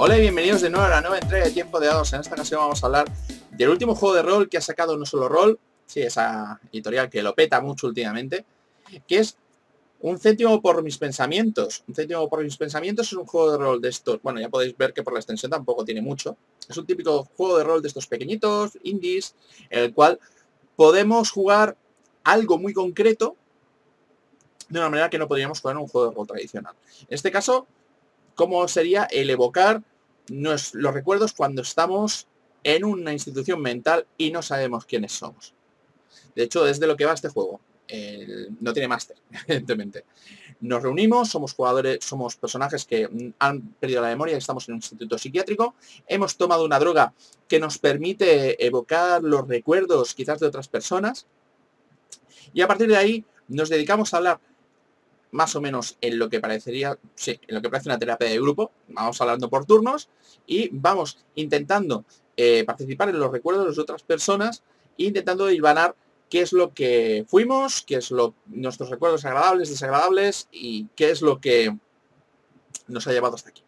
Hola y bienvenidos de nuevo a la nueva entrega de Tiempo de Dados. En esta ocasión vamos a hablar del último juego de rol que ha sacado No Solo Rol, sí, esa editorial que lo peta mucho últimamente, que es Un céntimo por mis pensamientos. Un céntimo por mis pensamientos es un juego de rol de estos, bueno, ya podéis ver que por la extensión tampoco tiene mucho. Es un típico juego de rol de estos pequeñitos, indies, en el cual podemos jugar algo muy concreto de una manera que no podríamos jugar en un juego de rol tradicional. En este caso, ¿cómo sería el evocar los recuerdos cuando estamos en una institución mental y no sabemos quiénes somos? De hecho, es de lo que va este juego. No tiene máster, evidentemente. Nos reunimos, somos jugadores, somos personajes que han perdido la memoria y estamos en un instituto psiquiátrico. Hemos tomado una droga que nos permite evocar los recuerdos quizás de otras personas. Y a partir de ahí nos dedicamos a hablar más o menos en lo que parecería, sí, en lo que parece una terapia de grupo. Vamos hablando por turnos y vamos intentando participar en los recuerdos de otras personas e intentando hilvanar qué es lo que fuimos, qué es nuestros recuerdos agradables, desagradables y qué es lo que nos ha llevado hasta aquí.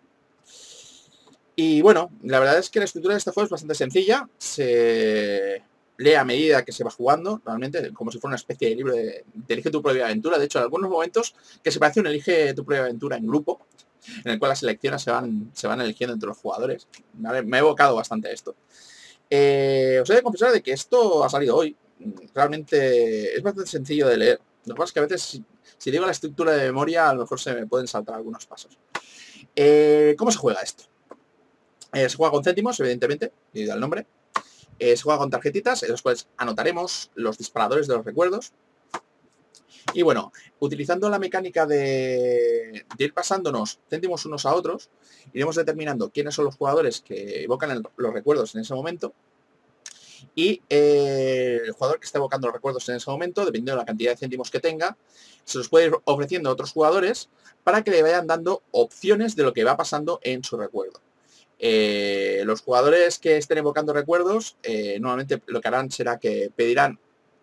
Y bueno, la verdad es que la estructura de este juego es bastante sencilla. Se lee a medida que se va jugando, realmente, como si fuera una especie de libro de Elige tu propia aventura. De hecho, en algunos momentos que se parece un Elige tu propia aventura en grupo, en el cual las elecciones se van eligiendo entre los jugadores. Me ha evocado bastante esto. Os he de confesar de que esto ha salido hoy. Realmente es bastante sencillo de leer. Lo que pasa es que a veces, si digo la estructura de memoria, a lo mejor se me pueden saltar algunos pasos. ¿Cómo se juega esto? Se juega con céntimos, evidentemente, debido al nombre. Se juega con tarjetitas, en las cuales anotaremos los disparadores de los recuerdos. Y bueno, utilizando la mecánica de ir pasándonos céntimos unos a otros, iremos determinando quiénes son los jugadores que evocan los recuerdos en ese momento. Y el jugador que está evocando los recuerdos en ese momento, dependiendo de la cantidad de céntimos que tenga, se los puede ir ofreciendo a otros jugadores para que le vayan dando opciones de lo que va pasando en su recuerdo. Los jugadores que estén evocando recuerdos, normalmente lo que harán será que pedirán,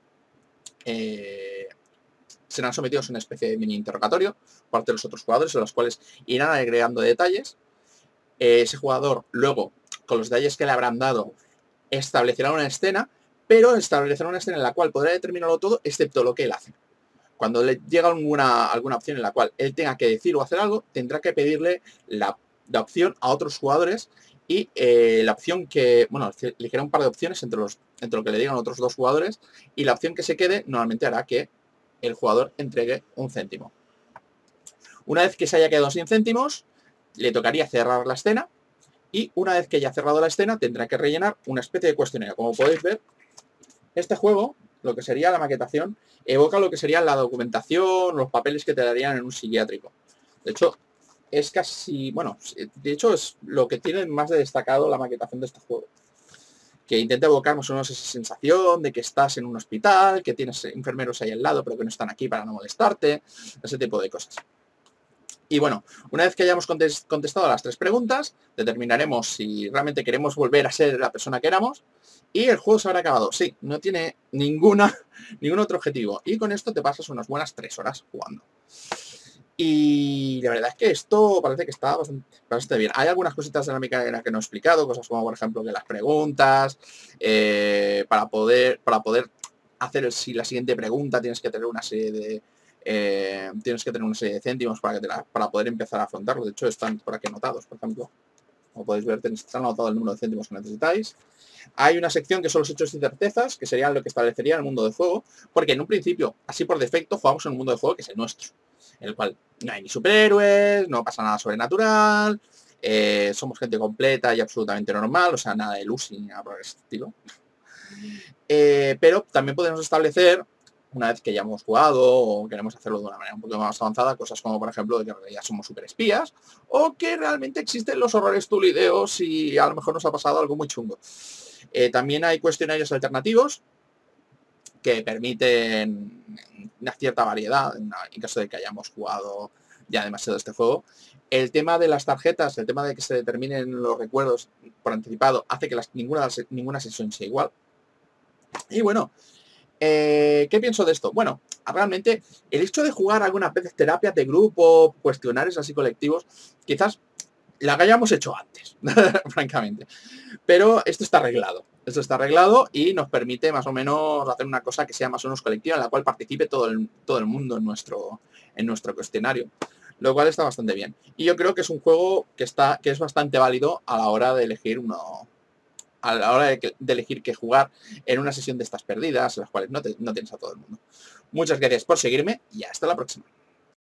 serán sometidos a una especie de mini interrogatorio por parte de los otros jugadores, en los cuales irán agregando detalles. Ese jugador luego, con los detalles que le habrán dado, establecerá una escena, pero establecerá una escena en la cual podrá determinarlo todo, excepto lo que él hace. Cuando le llega alguna opción en la cual él tenga que decir o hacer algo, tendrá que pedirle la opción a otros jugadores y la opción que, bueno, elegirá un par de opciones entre lo que le digan otros dos jugadores y la opción que se quede normalmente hará que el jugador entregue un céntimo. Una vez que se haya quedado sin céntimos, le tocaría cerrar la escena y una vez que haya cerrado la escena tendrá que rellenar una especie de cuestionario. Como podéis ver, este juego, lo que sería la maquetación, evoca lo que sería la documentación, los papeles que te darían en un psiquiátrico. De hecho, es casi, bueno, de hecho es lo que tiene más de destacado la maquetación de este juego. Que intenta evocar más o menos esa sensación de que estás en un hospital, que tienes enfermeros ahí al lado, pero que no están aquí para no molestarte, ese tipo de cosas. Y bueno, una vez que hayamos contestado a las 3 preguntas, determinaremos si realmente queremos volver a ser la persona que éramos y el juego se habrá acabado. Sí, no tiene ningún otro objetivo. Y con esto te pasas unas buenas 3 horas jugando. Y la verdad es que esto parece que está bastante bien. Hay algunas cositas de la mecánica que no he explicado, cosas como por ejemplo que las preguntas, para poder hacer si la siguiente pregunta tienes que tener una serie de céntimos para poder empezar a afrontarlo. De hecho, están por aquí anotados, por ejemplo. Como podéis ver, está anotado el número de céntimos que necesitáis. Hay una sección que son los hechos y certezas, que serían lo que establecería el mundo de juego, porque en un principio, así por defecto, jugamos en un mundo de juego que es el nuestro, en el cual no hay ni superhéroes, no pasa nada sobrenatural, somos gente completa y absolutamente normal, o sea, nada de Lucy ni nada por el estilo. Pero también podemos establecer, una vez que ya hemos jugado o queremos hacerlo de una manera un poco más avanzada, cosas como por ejemplo de que en realidad somos super espías o que realmente existen los horrores tulideos y a lo mejor nos ha pasado algo muy chungo. También hay cuestionarios alternativos que permiten una cierta variedad en caso de que hayamos jugado ya demasiado este juego. El tema de las tarjetas, el tema de que se determinen los recuerdos por anticipado, hace que ninguna sesión sea igual. Y bueno, ¿qué pienso de esto? Bueno, realmente el hecho de jugar algunas veces terapias de grupo, cuestionarios así colectivos, quizás la que hayamos hecho antes, francamente. Pero esto está arreglado. Esto está arreglado y nos permite más o menos hacer una cosa que sea más o menos colectiva, en la cual participe todo el mundo en nuestro cuestionario. Lo cual está bastante bien. Y yo creo que es un juego que es bastante válido a la hora de elegir a la hora de elegir qué jugar en una sesión de estas perdidas, en las cuales no tienes a todo el mundo. Muchas gracias por seguirme y hasta la próxima.